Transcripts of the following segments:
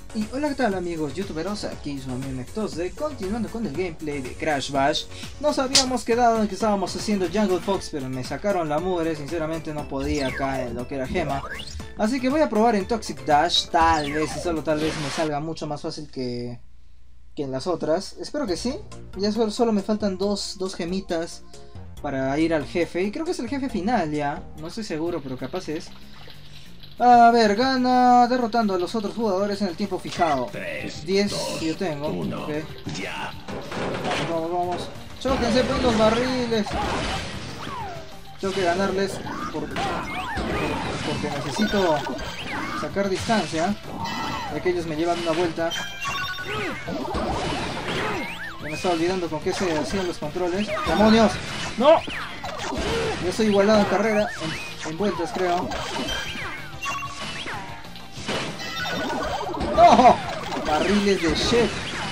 Y hola, ¿qué tal amigos youtuberos? Aquí su amigo Nectosde, continuando con el gameplay de Crash Bash. Nos habíamos quedado en que estábamos haciendo Jungle Fox, pero me sacaron la mugre, sinceramente no podía acá en lo que era gema. Así que voy a probar en Toxic Dash, tal vez y solo tal vez me salga mucho más fácil que en las otras. Espero que sí, ya solo me faltan dos gemitas para ir al jefe, y creo que es el jefe final ya, no estoy seguro pero capaz es. A ver, gana derrotando a los otros jugadores en el tiempo fijado. 10 yo tengo. Okay. Ya. Vamos. Chóquense con los barriles. Tengo que ganarles porque necesito sacar distancia. Ya que ellos me llevan una vuelta. Ya me estaba olvidando con qué se hacían los controles. ¡Demonios! ¡No! Yo estoy igualado en carrera, en vueltas creo. ¡No! Barriles de shit.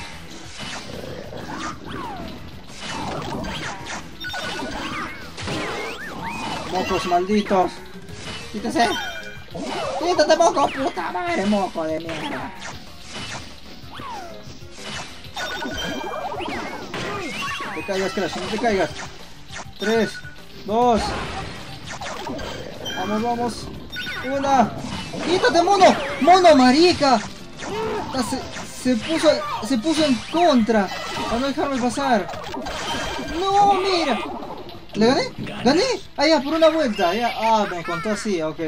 Mocos malditos. Quítese. Quítate, moco, puta madre, moco de mierda. No te caigas, Crash, no te caigas. 3, 2. Vamos. 1. ¡Quítate, mono! ¡Mono, marica! Se puso en contra para no dejarme pasar. ¡No, mira! ¿Le gané? ¿Gané? Ah, ya, por una vuelta. Ya. Ah, me contó así. Ok.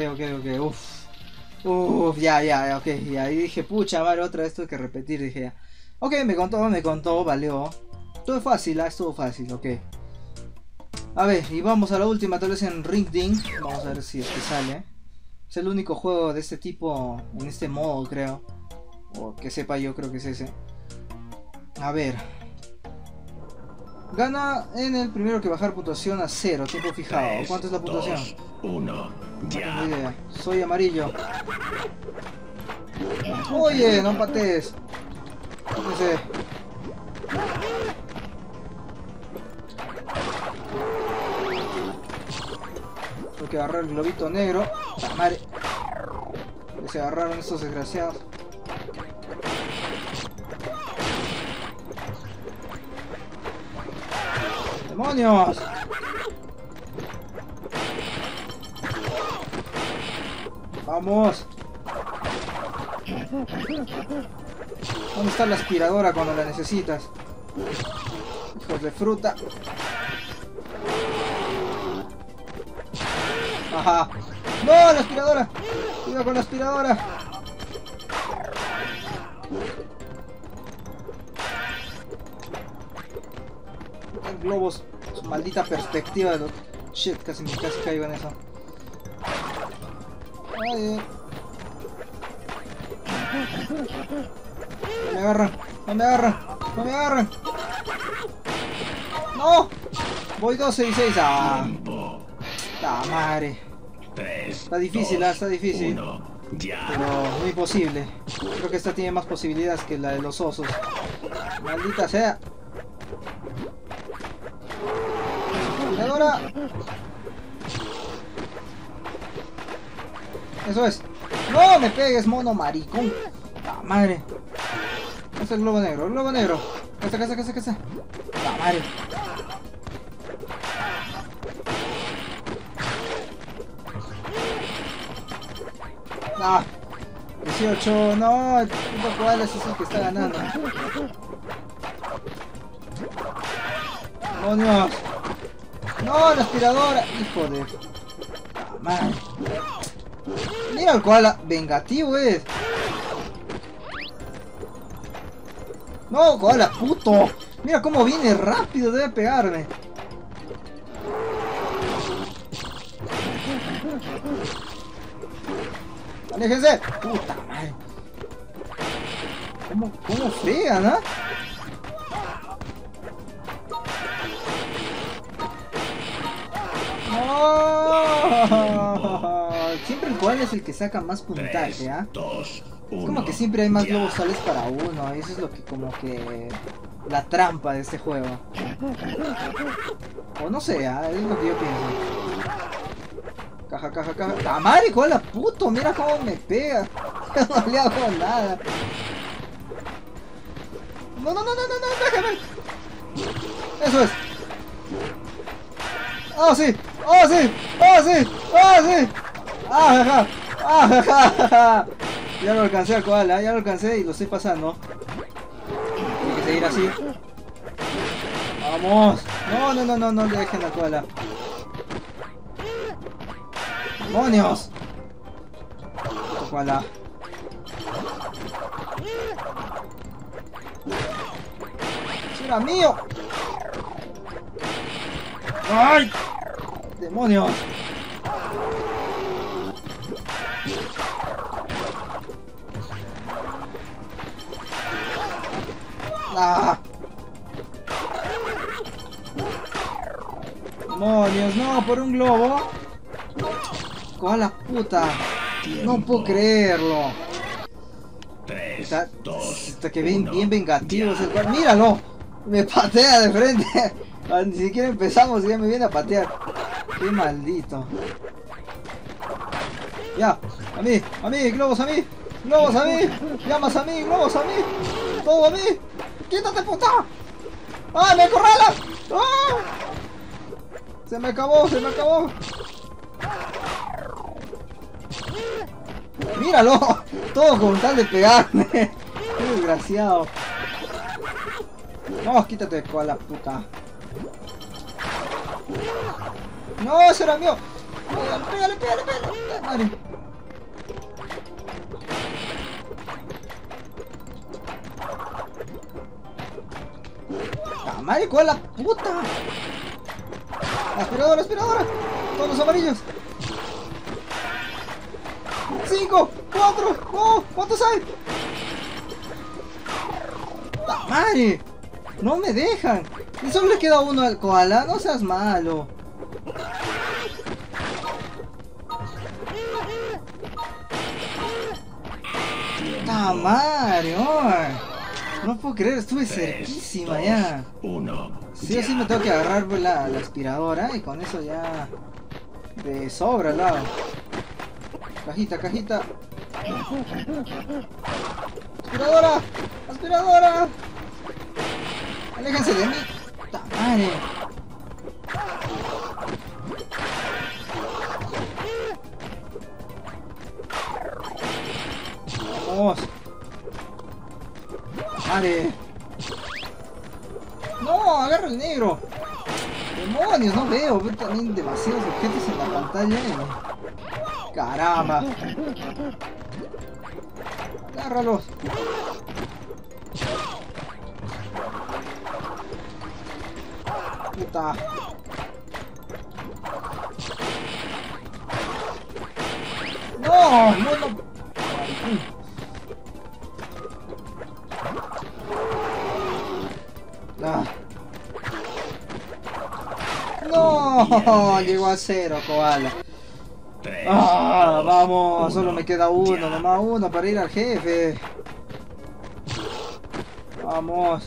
Uf, ya, ok. Ya, y dije, pucha, madre, otra vez tuve que repetir. Dije, ya. Ok, me contó, valió. Todo fácil, estuvo fácil, ok. A ver, y vamos a la última, tal vez en Ring Ding. Vamos a ver si es que sale. Es el único juego de este tipo, en este modo creo. O que sepa yo, creo que es ese. A ver. Gana en el primero que bajar puntuación a 0, tiempo fijado. ¿Cuánto es la puntuación? 2, 1, ya. No tengo idea. Soy amarillo. Oye, no patees. Fíjense. Tengo que agarrar el globito negro. Madre. Que se agarraron estos desgraciados. ¡Demonios! ¡Vamos! ¿Dónde está la aspiradora cuando la necesitas? Hijos de fruta. ¡Ajá! ¡No! ¡La aspiradora! ¡Cuidado con la aspiradora! Globos, su maldita perspectiva de los... Shit, casi caigo en eso. Ay, No me agarran. ¡No! Voy 12 y 6. ¡Ah! ¡La madre! 3, Está difícil, 2, está difícil. 1, ya. Pero muy posible. Creo que esta tiene más posibilidades que la de los osos. Maldita sea. ¡Ahora! Eso es. ¡No me pegues, mono maricón! ¡La madre! Es el globo negro. Casa. ¡La madre! ¡Ah! 18, no, el puto koala es el que está ganando. ¡Demonios! ¡No, la aspiradora! ¡Hijo de... ¡Ah, madre! Mira el koala, vengativo es. ¡No, koala, puto! Mira cómo viene rápido, debe pegarme. ¡Aléjense! ¡Puta madre! ¿Cómo fregan, ah? ¡No! Siempre el koala es el que saca más puntaje, ¿ah? 2, 1, es como que siempre hay más ya. globos tales para uno. Eso es lo que como que... la trampa de este juego. O no sé, ¿ah? Es lo que yo pienso. Caja. ¡La madre, koala, puto! Mira cómo me pega. No le hago nada. No, no, no, no, no, no, déjame. Eso es. ¡Oh, sí! ¡Oh, sí! ¡Oh, sí! ¡Oh, sí! ¡Ah, ja! Ya lo alcancé al koala, ya lo alcancé y lo estoy pasando. Tiene que seguir así. ¡Vamos! No, no, no, no, no dejen al koala. ¡Demonios! Koala. ¡Eso era mío! ¡Ay! ¡Demonios! ¡Ah! ¡Demonios! ¡No! ¡Por un globo! ¡Koala puta! No puedo creerlo. 3, 2, Está que bien vengativo es el cual. ¡Míralo! Me patea de frente. Ni siquiera empezamos y ya me viene a patear. ¡Qué maldito! Ya, a mí, globos a mí, globos a mí, llamas a mí, globos a mí, todo a mí. ¡Quítate, puta! ¡Ah, me acorrala! ¡Ah! Se me acabó, se me acabó. ¡Míralo! Todo con tal de pegarme. ¡Qué desgraciado! No, quítate, koala puta. No, ese era mío. Pégale, pégale, pégale. Madre. ¡Ah, madre, koala puta! Aspiradora, aspiradora. Todos los amarillos. 5, 4, oh, ¿cuántos hay? ¡La madre! ¡No me dejan! Y solo le queda uno al koala, no seas malo. ¡La madre! Oh. No puedo creer, estuve 3, cerquísima 2, ya. 1. Sí o sí me tengo que agarrar pues, la aspiradora y con eso ya de sobra al lado. Cajita, cajita. ¡Aspiradora! ¡Aspiradora! ¡Aléjense de mí! ¡Ta madre! ¡Vamos! ¡Madre! ¡No! ¡Agarra el negro! ¡Demonios! No veo. Veo también demasiados objetos en la pantalla. ¡Caramba! ¡Agárralos! ¡Puta! ¡No! ¡No, no! Ah. ¡No! Llegó a 0, koala. 3, ¡Ah! 2, Vamos, 1. solo me queda uno, Ya. nomás uno para ir al jefe. Vamos.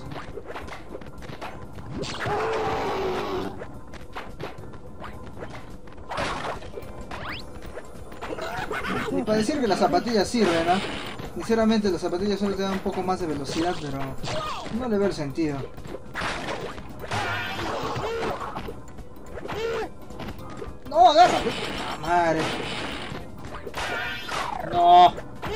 Y para decir que las zapatillas sirven, ¿no? Sinceramente las zapatillas solo te dan un poco más de velocidad, pero no le veo el sentido. No, agarra. ¡Ah, madre! No.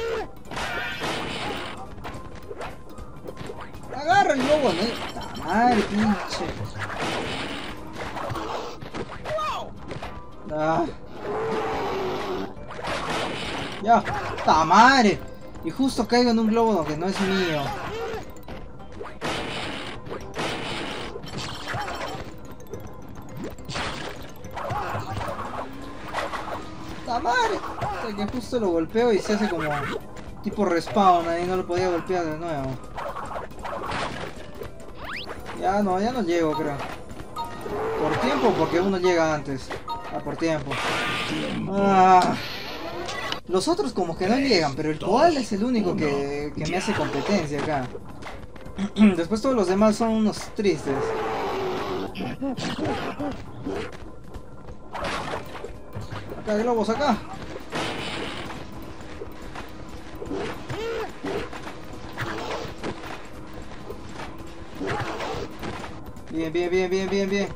Agarra el globo, ¿no? ¡Ah, madre, pinche! Ah. Ya, ¡ta madre! Y justo caigo en un globo que no es mío. ¡Ta madre! O sea, que justo lo golpeo y se hace como tipo respawn ahí, no lo podía golpear de nuevo. Ya no llego, creo. ¿Por tiempo? Porque uno llega antes. Ah, por tiempo. Ah. Los otros como que no llegan, pero el koala es el único que me hace competencia acá. Después todos los demás son unos tristes. Acá hay globos, acá. Bien, bien, bien, bien, bien, bien.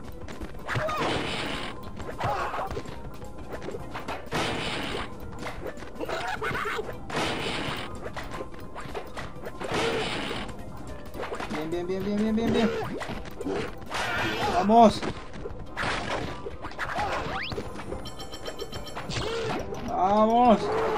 Bien, bien, bien, bien, bien, bien. Vamos. Vamos.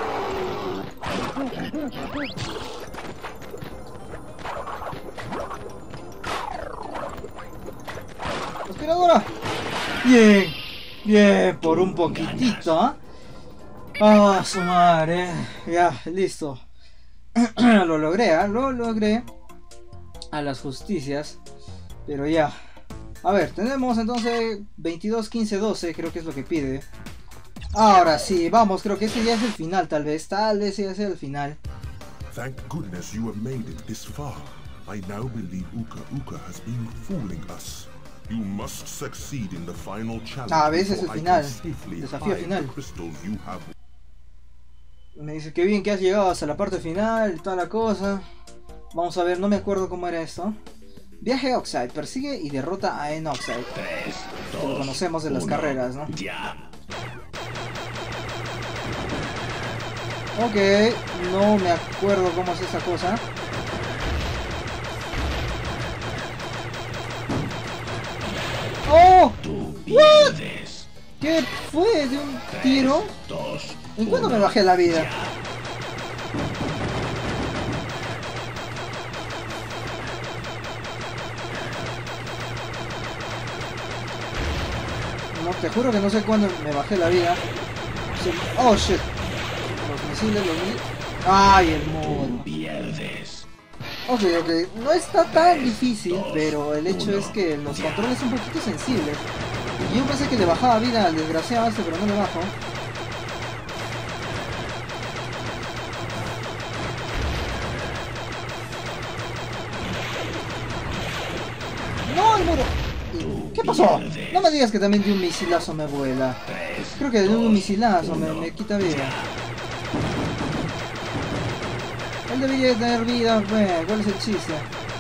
Aspiradora. Bien. Bien, por un poquitito, ¿eh? Ah, su madre. Ya, listo. Lo logré, ¿eh? Lo logré. A las justicias. Pero ya. A ver, tenemos entonces 22, 15, 12. Creo que es lo que pide. Ahora sí, vamos. Creo que este ya es el final, tal vez. Tal vez ya sea el final. Thank goodness you have made it this far. I now believe Uka Uka has been fooling us. You must succeed in the final challenge. A veces el before I final. can safely Desafío hide final. the crystals you have. Me dice que bien que has llegado hasta la parte final, toda la cosa. Vamos a ver, no me acuerdo cómo era esto. Viaje a Oxide, persigue y derrota a Enoxide. 3, Que lo 2, conocemos de las 1, carreras, ¿no? ya. Ok, no me acuerdo cómo es esa cosa. ¡Oh! Tú pierdes. ¿Qué fue? ¿De un tiro? 2, ¿En cuándo me bajé la vida? No, te juro que no sé cuándo me bajé la vida. Oh shit. Los misiles, los misiles. Ay, el muro. pierdes. Ok, ok. No está tan difícil, pero el hecho es que los controles son un poquito sensibles. Y yo pensé que le bajaba vida al desgraciado este, pero no le bajo. ¡No, el muro! ¿Qué pasó? No me digas que también de un misilazo me vuela. Creo que de un misilazo me quita vida. Él debería tener vida, bueno, ¿cuál es el chiste?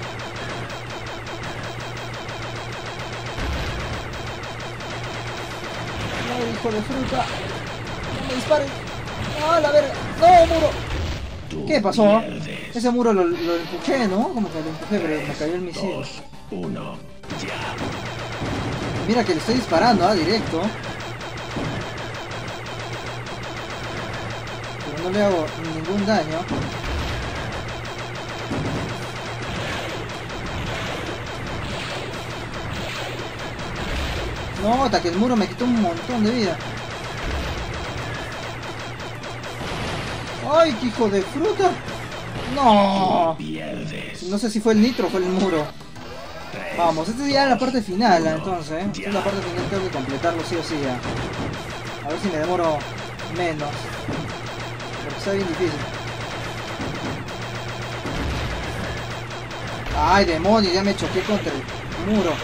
No, hijo de fruta. No me disparen. No, la verga. No, muro. ¿Qué pasó? Ese muro lo empujé, ¿no? Como que lo empujé, pero me cayó el misil. 2, 1, ya. Mira que le estoy disparando, directo. Pero no le hago ningún daño. No, hasta que el muro me quitó un montón de vida. ¡Ay, qué hijo de fruta! ¡No! Pierdes. No sé si fue el nitro o fue el muro. Vamos, esta es ya la parte final, entonces. Esta es la parte final, tengo que completarlo sí o sí ya. A ver si me demoro menos. Porque está bien difícil. ¡Ay, demonio! Ya me choqué contra el muro.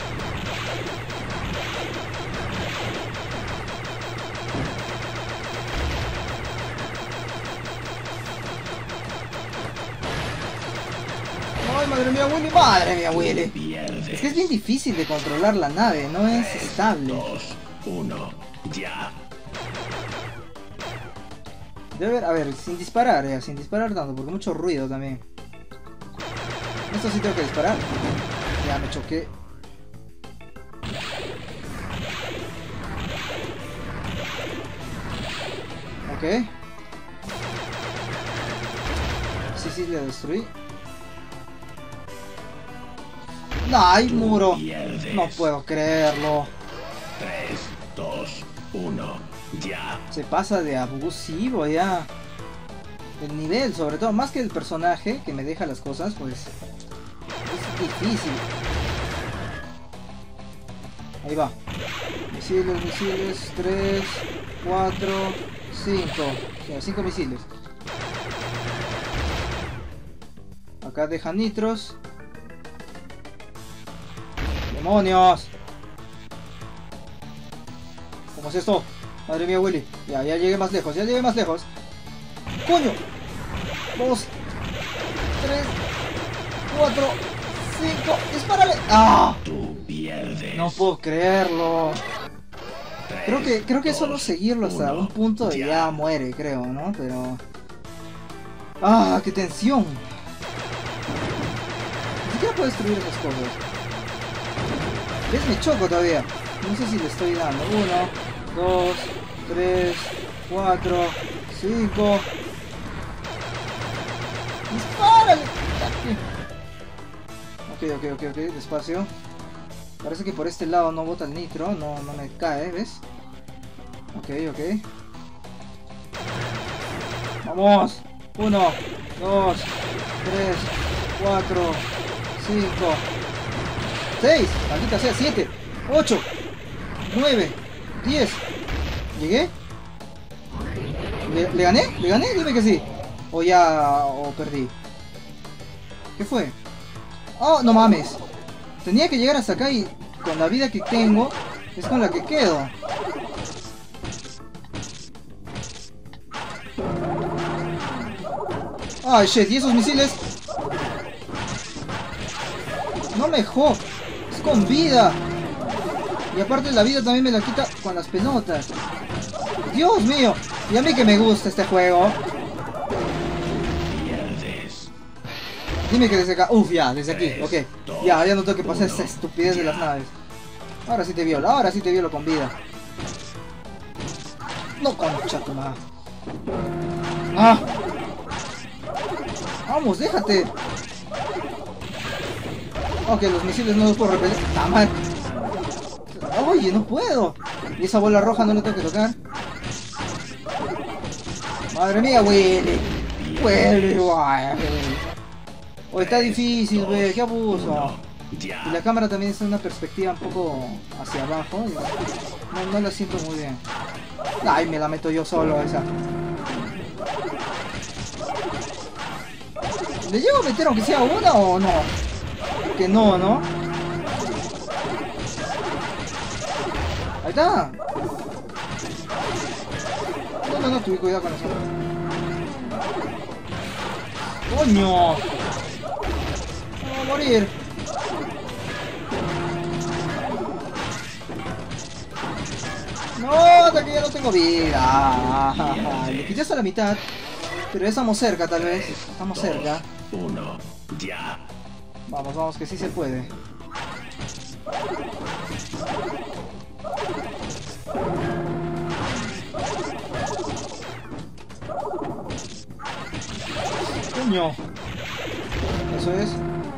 ¡Ay, madre mía, Willy! ¡Madre mía, Willy! Es que es bien difícil de controlar la nave, no es estable. 2, 1, ya. Debe haber, a ver, sin disparar tanto, porque mucho ruido también. Esto sí tengo que disparar. Ya me choqué. Ok. Sí, le destruí. ¡No, hay muro! Pierdes. No puedo creerlo. 3, 2, 1, ya. Se pasa de abusivo ya. El nivel, sobre todo, más que el personaje que me deja las cosas, pues es difícil. Ahí va. Misiles, misiles. 3, 4, 5. O sea, 5 misiles. Acá deja nitros. ¡Demonios! ¿Cómo es esto? Madre mía, Willy. Ya llegué más lejos, ya llegué más lejos. ¡Coño! 2, 3, 4, 5, dispárale. ¡Ah! Tú pierdes. No puedo creerlo. Creo que es solo seguirlo hasta un punto y ya muere, creo, ¿no? Pero... ¡ah, qué tensión! Ni siquiera puedo destruir esas cosas. ¿Ves? Me choco todavía. No sé si le estoy dando. 1, 2, 3, 4, 5. ¡Dispárale! Ok, despacio. Parece que por este lado no bota el nitro, no me cae, ¿ves? Ok. ¡Vamos! 1, 2, 3, 4, 5, 6, maldita sea, 7, 8, 9, 10. ¿Llegué? ¿Le gané? ¿Le gané? Dime que sí. O perdí. ¿Qué fue? Oh, no mames. Tenía que llegar hasta acá y con la vida que tengo es con la que quedo. Ay, shit, ¿y esos misiles? No me jodas. Es con vida. Y aparte la vida también me la quita con las pelotas. Dios mío. Y a mí que me gusta este juego. Dime que desde acá. Uf, ya, desde aquí. Ok. Ya no tengo que pasar esta estupidez de las naves. Ahora sí te violo con vida. No, concha tu madre. ¡Ah! Vamos, déjate. Ok, los misiles no los puedo repeler. ¡Ah, mal! Oye, no puedo. Y esa bola roja no la tengo que tocar. Madre mía, huele. O está difícil, wey, qué abuso. Y la cámara también está en una perspectiva un poco hacia abajo. No la siento muy bien. Ay, me la meto yo solo esa. ¿Le llego a meter aunque sea una o no? Que no, ¿no? Ahí está. No, tuve cuidado con eso. ¡Coño! ¡No, a morir! ¡No! Hasta que ya no tengo vida. Le quité hasta la mitad. Pero ya estamos cerca, tal vez. Estamos cerca. 1, ya. Vamos, que sí se puede. Coño. Eso es.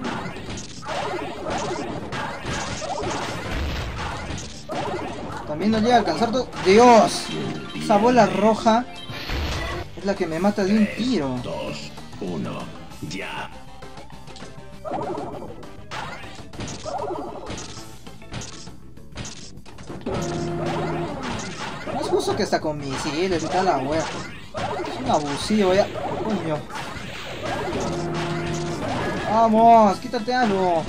También no llega a alcanzar todo. ¡Dios! Esa bola roja es la que me mata de un tiro. 2, 1, ya. No es justo que está con misiles y tal la wea. Es un abusivo ya. Coño. Vamos, quítate algo.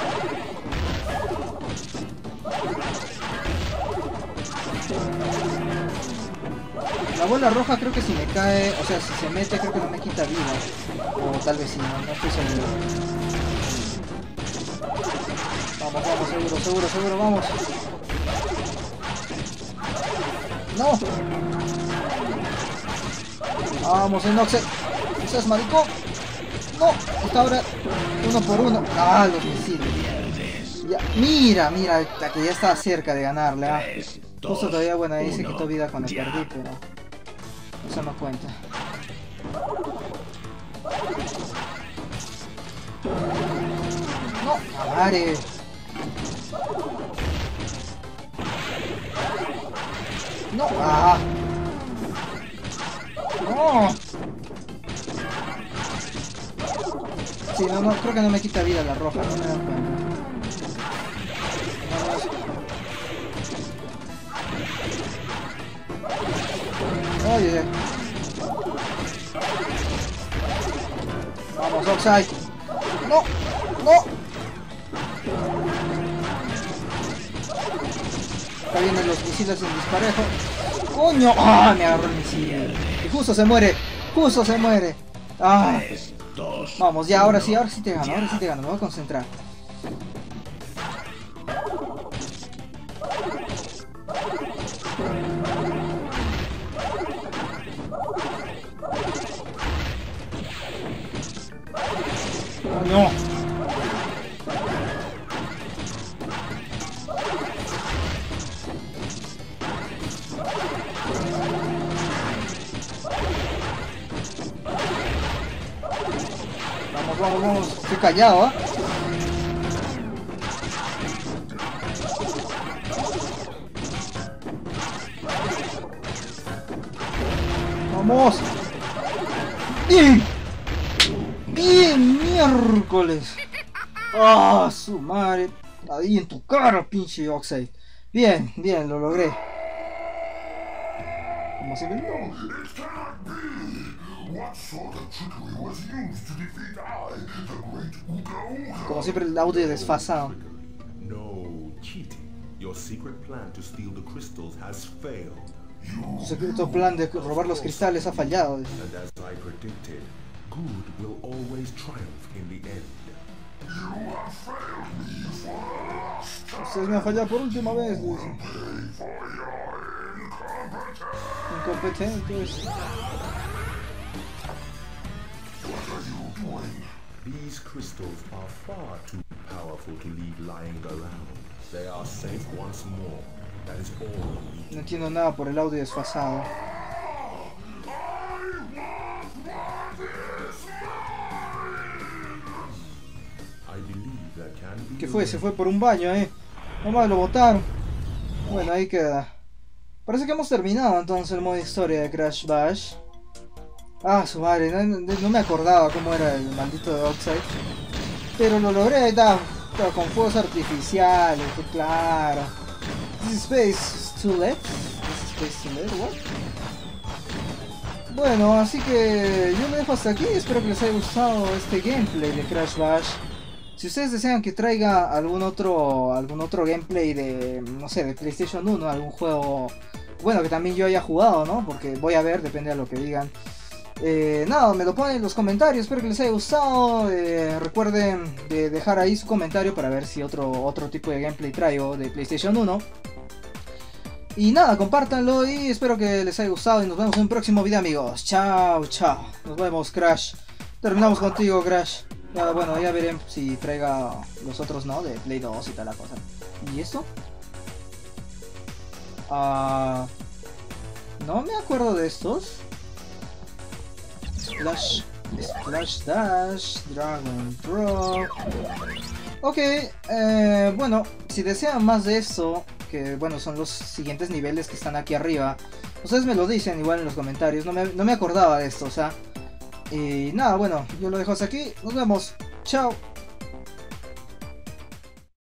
La bola roja creo que si me cae, o sea, si se mete creo que no me quita vida. O tal vez sí, no estoy seguro. Vamos, seguro, vamos. No. Vamos, Enoxe. ¿No seas maricón? No, hasta ahora 1 por 1. Ah, los misiles. Ya, mira, que ya estaba cerca de ganarle. Ah. Justo todavía, bueno, ahí se quitó vida cuando perdí, pero eso no cuenta. No, madre. No, ah. No. Sí, no, creo que no me quita vida la roja, no me da cuenta. Oye. Vamos, Oxide. No. Acá vienen los misiles en disparejo. ¡Coño! ¡Ah! Me agarró el misil. Y justo se muere. ¡Ah! 3, 2, Vamos, ya, ahora sí te gano, me voy a concentrar. Oh, no. Vamos, vamos, vamos. Estoy callado, ¿eh? Vamos. Bien. Bien, miércoles. Ah, su madre. Ahí en tu cara, pinche Oxide. Bien, bien, lo logré. Como siempre. It cannot be! What sort of trickery was used to defeat I, the great Uka Uka? Como siempre el audio desfasado. No cheating. Your secret plan to steal the crystals has failed. Tu secreto plan de robar los cristales ha fallado. And as I predicted, good will always triumph in the end. You have failed me for the last time. Ustedes me han fallado por última vez, dice. Pay for your incompetence. Incompetentes. What are you doing? These crystals are far too powerful to leave lying around. They are safe once more. That is all we need. No entiendo nada por el audio desfasado. I believe that can be. ¿Qué fue? Se fue por un baño, Nomás lo botaron. Bueno, ahí queda. Parece que hemos terminado entonces el modo historia de Crash Bash. Ah, su madre, no me acordaba cómo era el maldito de Oxide. Pero lo logré, estaba con fuegos artificiales, claro. This is space to let. This is space to let, what? Bueno, así que yo me dejo hasta aquí. Espero que les haya gustado este gameplay de Crash Bash. Si ustedes desean que traiga algún otro gameplay de, no sé, de PlayStation 1, algún juego, bueno, que también yo haya jugado, ¿no? Porque voy a ver, depende de lo que digan. Nada, me lo ponen en los comentarios, espero que les haya gustado. Recuerden de dejar ahí su comentario para ver si otro tipo de gameplay traigo de PlayStation 1. Y nada, compártanlo y espero que les haya gustado y nos vemos en un próximo video, amigos. Chao, chao. Nos vemos, Crash. Terminamos contigo, Crash. Ya, bueno, ya veré si traiga los otros, ¿no? De Play 2 y tal la cosa. ¿Y esto? No me acuerdo de estos. Splash Dash, Dragon Drop. Ok, bueno, si desean más de esto, que bueno, son los siguientes niveles que están aquí arriba, ustedes me lo dicen igual en los comentarios, no me acordaba de esto, o sea. Y nada, bueno, yo lo dejo hasta aquí, nos vemos, chao.